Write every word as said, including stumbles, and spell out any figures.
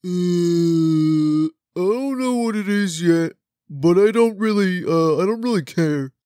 Uh, I don't know what it is yet, but I don't really, uh, I don't really care.